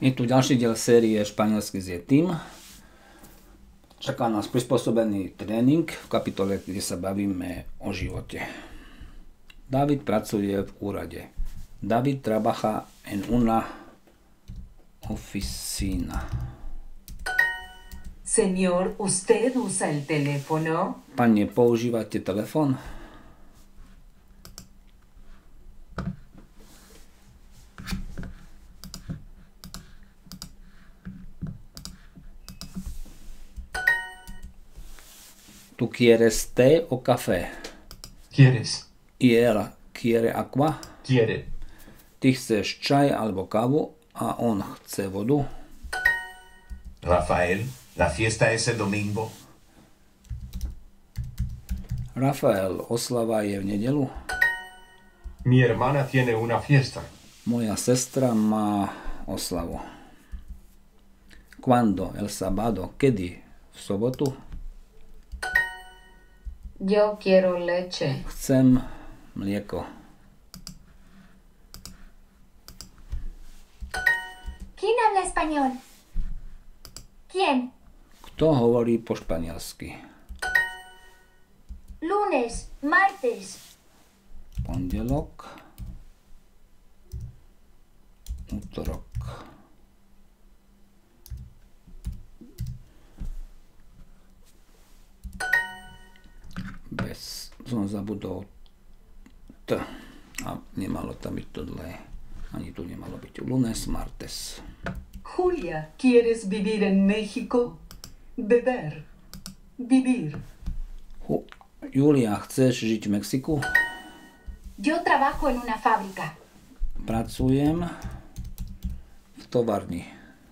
Je tu ďalší diel série Španielsky s Yetim. Čaká nás prispôsobený tréning v kapitole, kde sa bavíme o živote. David pracuje v úrade. David trabaja en una oficina. Señor, ¿usted usa el teléfono? Pane, používate telefón? ¿Tú quieres té o café? ¿Quieres? Y él quiere agua. Quiere. Ty chceš čaj alebo kávu a on chce vodu. Rafael, la fiesta es el domingo. Rafael, oslava je v nedelu. Mi hermana tiene una fiesta. Moja sestra má oslavu. ¿Cuándo? El sábado. Kedy? V sobotu? Yo quiero leche. Chcem mlieko. ¿Quién habla español? ¿Quién? Kto hovorí po španielsky? Lunes, martes, Pondelok, útorok. Som zabudol T. A nemalo tam byť to dlhé. Ani tu nemalo byť. Lunes, martes. Julia, ¿quieres vivir en México? Beber. Vivir. Julia, chceš žiť v Mexiku? yo trabajo en una fábrica. Pracujem v továrni.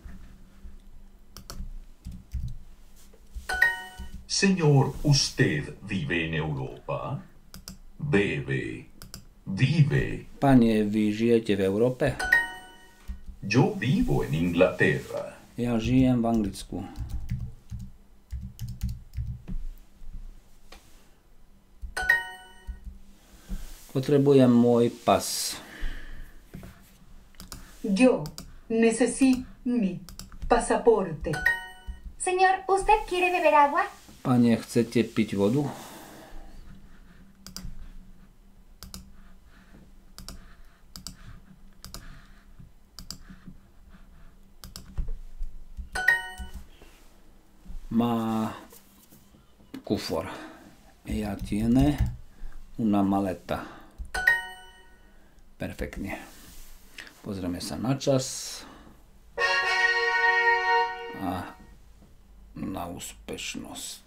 Señor, ¿usted vive en Europa? Bebe. Vive. Pane, vy žijete v Európe? Yo vivo en Inglaterra. Ja žijem v Anglicku. Potrebujem môj pas. Yo necesito mi pasaporte. Señor, ¿usted quiere beber agua? Pane, chcete piť vodu? Má kufor. Ella tiene una maleta. Perfektne. Pozrieme sa na čas a na úspešnosť.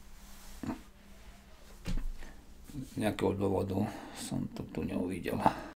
Z nejakého dôvodu som to tu neuvidel.